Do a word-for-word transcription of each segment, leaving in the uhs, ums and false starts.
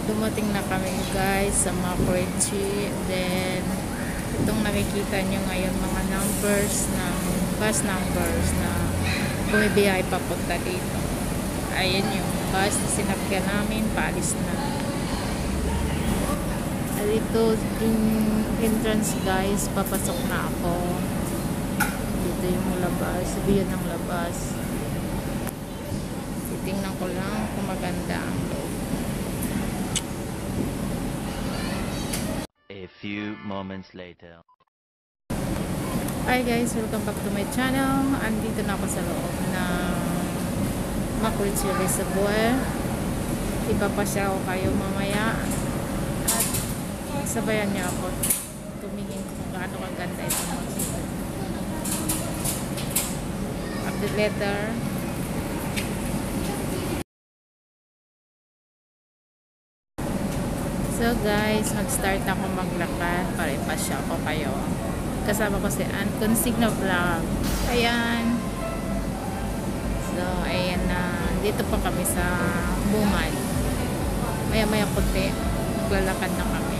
dumating na kami guys sa Makuichi. Then itong nakikita nyo ngayon mga numbers ng bus numbers na bumibiyahe papunta dito. Ayan yung bus na sinakyan namin, paalis na. At ito yung entrance guys, papasok na ako. Dito yung labas, view ng labas. Titingnan ko lang kung maganda ang loob. A few moments later. Hi guys, welcome back to my channel. Andito na ako sa loob ng Makuichi Reservoir. Ipapasya ko kayo mamaya at sabayan niyo ako tumingin kung gaano kaganda itong Makuichi. Update later. So guys, mag-start ako maglakad para ipasya ko kayo. Kasama ko si Ann Consigno Vlog. Ayan. So, ayan na. Dito pa kami sa Bumad. Maya-maya kunti. Maglalakad na kami.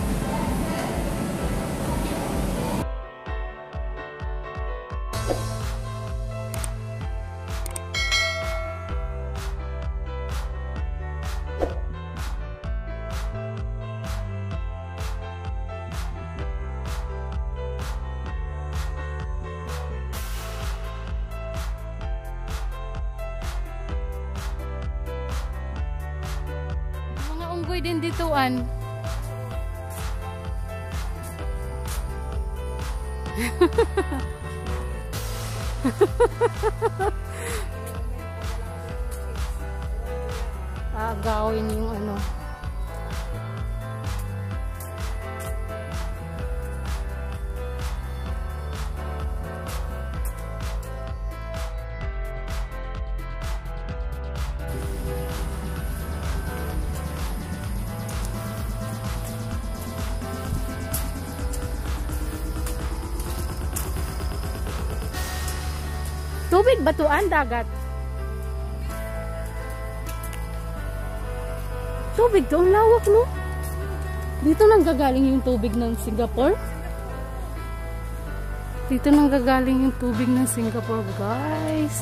Unggoy din ditoan. Agawin yung ano. Tubig, batuan, dagat. Tubig to, ang lawak no? Dito nang gagaling yung tubig ng Singapore. Dito nang gagaling yung tubig ng Singapore, guys.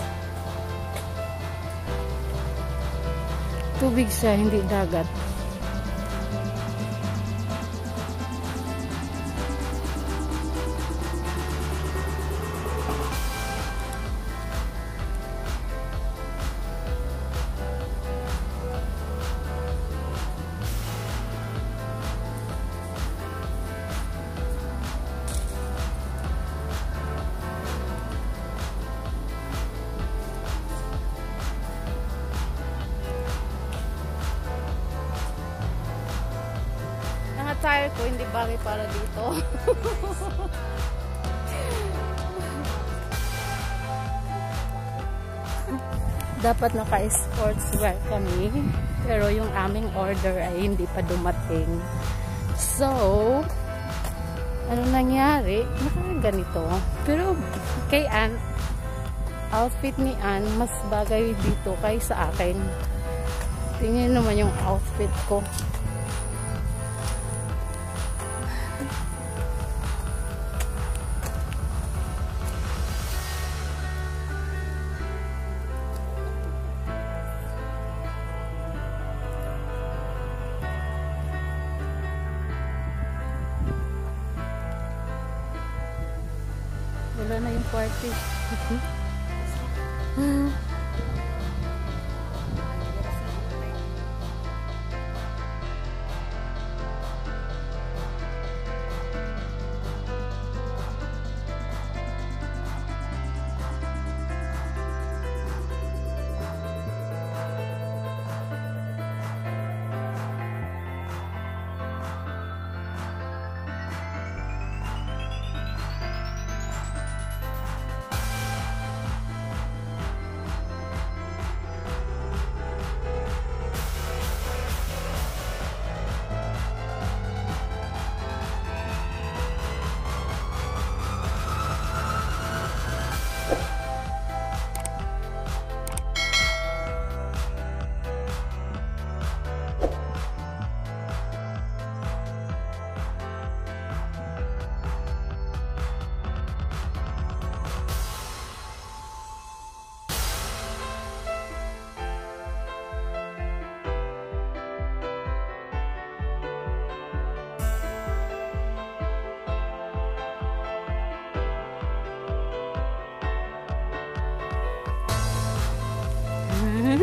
Tubig siya, hindi dagat. Tire ko hindi bagay para dito. Dapat naka-sportswear kami, pero yung aming order ay hindi pa dumating. So, ano nangyari? Nakaganito. Pero kay Ann, outfit ni Ann mas bagay dito kaysa akin. Tingnan naman yung outfit ko. Wala na yung party.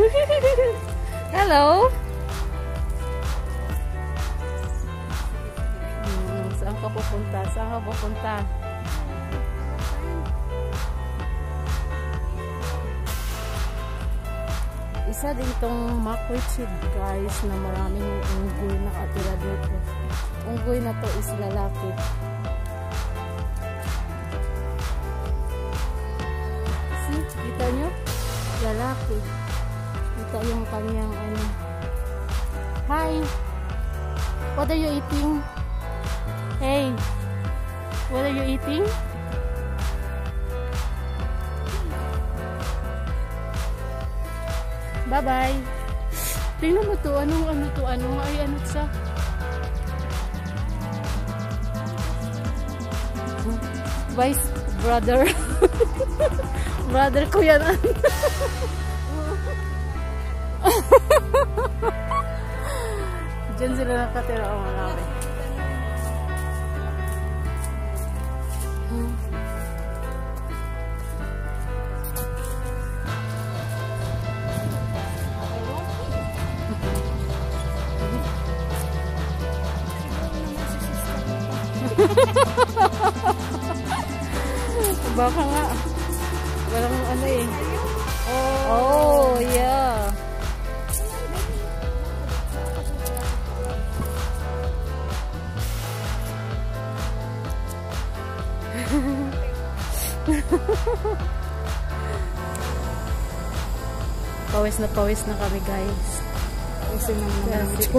Hello? Hmm, saan ka pupunta? Saan ka pupunta? Isa din tong makwitsig guys na maraming unggoy na katira dito. Unggoy na to is lalaki. See? Kita nyo? Lalaki. Kita yung kanyang ano. Hi! What are you eating? Hey! What are you eating? Bye-bye! Tingnan mo to. Anong ano to? Ano? Ay, ano sa? Vice brother. Brother ko yan. Diyan sila nakatira. Oh, malaki. Hmm. Baka nga walang ano eh. Oh, oh yeah. Pawis na pawis na kami guys. Kasi nang video.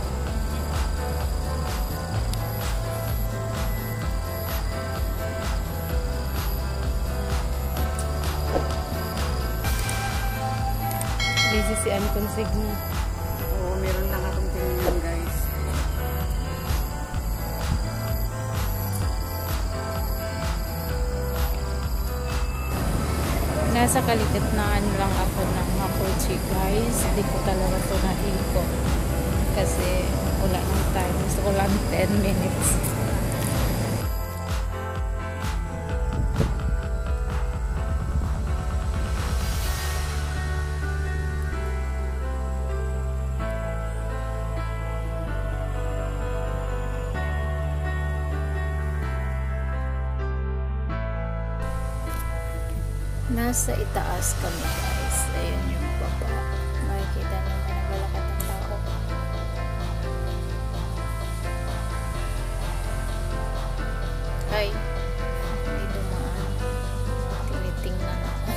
Busy si Ann Consigna. Oo, meron lang akong tingin guys. Nasa kaligitnaan lang ako ng Makochi guys. Hindi ko talaga ito naiko. Kasi wala ng time. Gusto ko lang ten minutes. Nasa itaas kami guys. Ayan yung baba. Makikita nyo na nagalakad ang tao. Hi. May dumaan. Tinitingnan ako.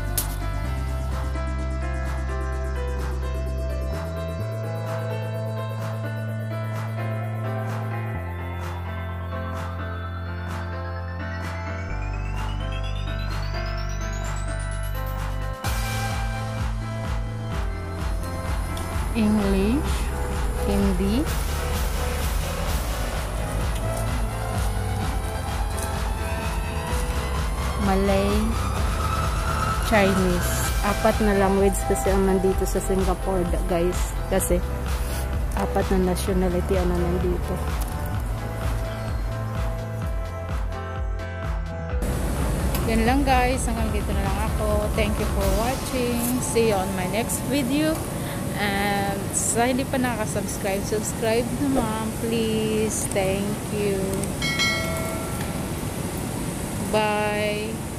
English, Hindi, Malay, Chinese. Apat na language kasi ang nandito sa Singapore guys. Kasi apat na nationality ang nandito. Yan lang guys. Hanggang dito na lang ako. Thank you for watching. See you on my next video. And sa hindi pa nakasubscribe, subscribe naman please. Thank you. Bye.